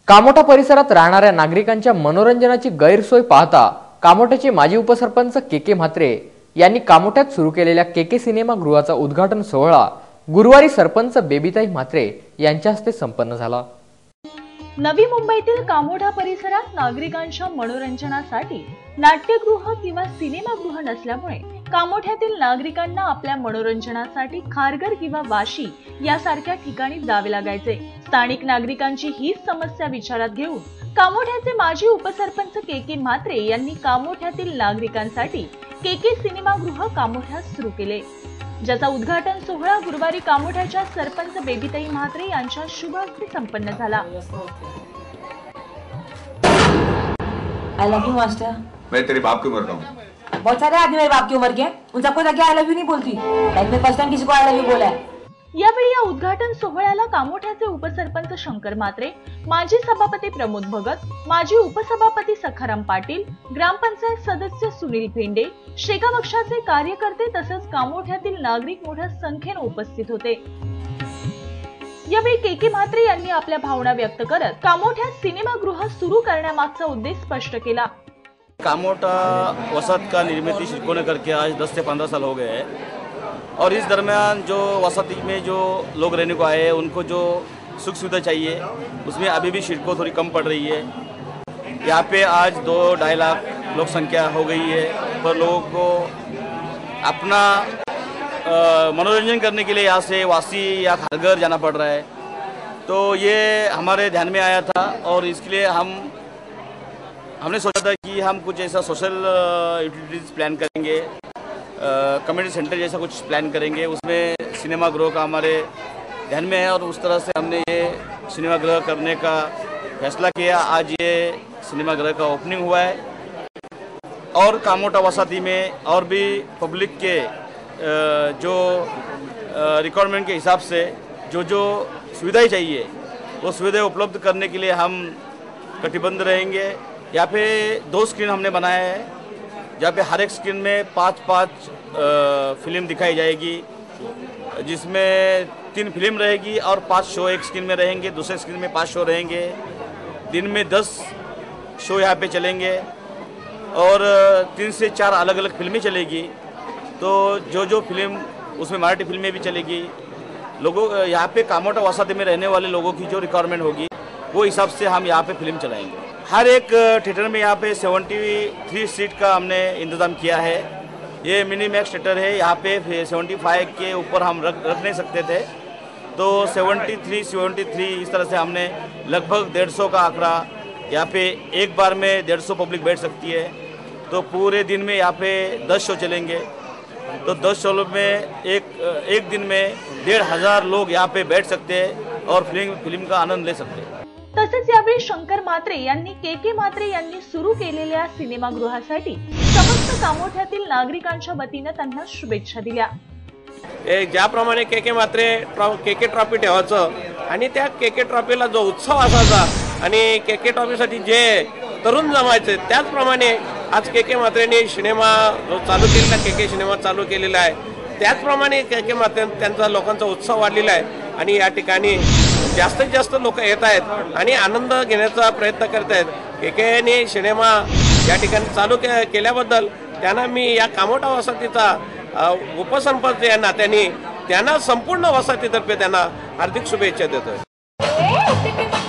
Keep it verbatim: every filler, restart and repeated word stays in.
कामोठा परिसरात राहणाऱ्या नागरिकांच्या मनोरंजनाची गैरसोय पाहता कामोठ्याचे माजी उपसरपंच के के म्हात्रे यांनी कामोठ्यात सुरू केलेल्या के के सिनेमा गृहाचा उद्घाटन सोहळा गुरुवारी सरपंच बेबीताई म्हात्रे यांच्या हस्ते संपन्न झाला। नवी मुंबईतील कामोठा परिसरात नागरिकांच्या मनोरंजनासाठी नाट्यगृह किंवा सिनेमागृह नसल्यामुळे कामोठ्यातील नागरिकांना आपल्या मनोरंजनासाठी खारघर किंवा वाशी यासारख्या ठिकाणी जावे लागायचे। स्थानिक नागरिकांची हीच समस्या विचारात घेऊन कामोठ्याचे माजी उपसरपंच के के म्हात्रे यांनी कामोठ्यातील नागरिकांसाठी के के सिनेमागृह कामोठ्यात सुरू केले, ज्याचा उद्घाटन सोहळा गुरुवारी कामोठ्याच्या सरपंच बेबीताई म्हात्रे यांच्या शुभ हस्ते संपन्न झाला। I love you master. मैं तेरे बाप की उम्र का हूँ। बहुत सारे आदमी मेरे बाप की उम्र के हैं, उन सबको जाके आई लव यू नहीं बोलती। लाइफ में फर्स्ट टाइम किसी को आई लव यू बोला है। यावेळी या उद्घाटन सोहळ्याला कामोठ्याचे उपसरपंच शंकर म्हात्रे, माजी सभापती प्रमोद भगत, माजी उपसभापती सखाराम पाटील, ग्रामपंचायत सदस्य सुनील भेंडे, शेगाव पक्षाचे कार्यकर्ते तसंच कामोठ्यातील नागरिक मोठ्या संख्येने उपस्थित होते। यावेळी के के म्हात्रे यांनी आपल्या भावना व्यक्त करत कामोठ्यात सिनेमागृह सुरू करण्यामागचा उद्देश स्पष्ट केला। कामोठा वसत का निर्मित शिल्पो ने करके आज दस से पंद्रह साल हो गए हैं और इस दरमियान जो वसती में जो लोग रहने को आए हैं उनको जो सुख सुविधा चाहिए उसमें अभी भी शिल्पो थोड़ी कम पड़ रही है। यहाँ पे आज दो ढाई लाख लोक संख्या हो गई है, पर लोगों को अपना मनोरंजन करने के लिए यहाँ से वासी या खारघर जाना पड़ रहा है। तो ये हमारे ध्यान में आया था और इसके लिए हम हमने सोचा था कि हम कुछ ऐसा सोशल यूटिलिटीज़ प्लान करेंगे, कम्युनिटी सेंटर जैसा कुछ प्लान करेंगे, उसमें सिनेमा गृह का हमारे ध्यान में है और उस तरह से हमने ये सिनेमा गृह करने का फैसला किया। आज ये सिनेमा गृह का ओपनिंग हुआ है और कामोठा वसाती में और भी पब्लिक के जो रिक्वायरमेंट के हिसाब से जो जो सुविधाएं चाहिए वो सुविधाएं उपलब्ध करने के लिए हम कटिबद्ध रहेंगे। यहाँ पे दो स्क्रीन हमने बनाया है, जहाँ पे हर एक स्क्रीन में पाँच पाँच फिल्म दिखाई जाएगी, जिसमें तीन फिल्म रहेगी और पांच शो एक स्क्रीन में रहेंगे, दूसरे स्क्रीन में पांच शो रहेंगे। दिन में दस शो यहाँ पे चलेंगे और तीन से चार अलग अलग फिल्में चलेगी। तो जो जो फिल्म उसमें मराठी फिल्में भी चलेगी। लोगों यहाँ पे कामोठा वसाती में रहने वाले लोगों की जो रिक्वायरमेंट होगी वो हिसाब से हम यहाँ पे फिल्म चलाएंगे। हर एक थिएटर में यहाँ पे तिहत्तर सीट का हमने इंतज़ाम किया है। ये मिनी मैक्स थिएटर है, यहाँ पे पचहत्तर के ऊपर हम रख रख नहीं सकते थे, तो तिहत्तर तिहत्तर इस तरह से हमने लगभग डेढ़ सौ का आंकड़ा, यहाँ पे एक बार में डेढ़ सौ पब्लिक बैठ सकती है। तो पूरे दिन में यहाँ पे दस शो चलेंगे, तो दस शो में एक एक दिन में डेढ़ हजार लोग यहाँ पे बैठ सकते हैं और फिल्म फिल्म का आनंद ले सकते हैं। तसेच यावेळी शंकर म्हात्रे यांनी के के म्हात्रे यांनी सुरू केलेल्या सिनेमागृहासाठी समस्त कामोठ्यातील नागरिकांच्या वतीने त्यांना शुभेच्छा दिल्या। ज्याप्रमाणे के के म्हात्रे के के ट्रॉफी ठेवायचं आणि त्या के के ट्रॉफीला जो उत्सव असायचा आणि के के ट्रॉफीसाठी जे तरुण जमायचे, त्याचप्रमाणे आज के के म्हात्रेंनी सिनेमा चालू केलेला के के सिनेमा चालू केलेला आहे। त्याचप्रमाणे के के म्हात्रे त्यांचा लोकांचा उत्सव वाढलेला आहे आणि या ठिकाणी जास्तीत जास्त लोक येत आहेत आणि आनंद घेण्याचा प्रयत्न करत आहेत। के केने सिनेमा या ठिकाणी चालू के केल्याबद्दल त्यांना मी या कामोठा वसातीचा उपसरपंच या नात्याने त्यांना संपूर्ण वसातीतर्फे त्यांना हार्दिक शुभेच्छा देतोय।